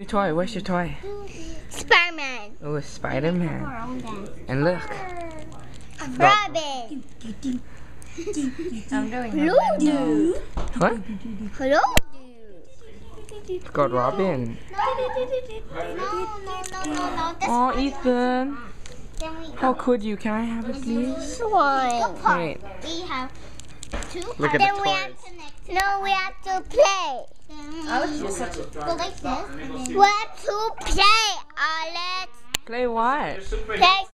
Your toy, where's your toy? Spider-Man. Oh, it's Spider-Man. And look. Robin. I'm doing Hello. What? Hello. It's called Robin. No. Oh, Ethan. How could you? Can I have it, please? One. Wait. We have two. Look at Then the we toys. have to we have to play. Alex, you're such a... Go like this. We have to play, Alex. Play what? Play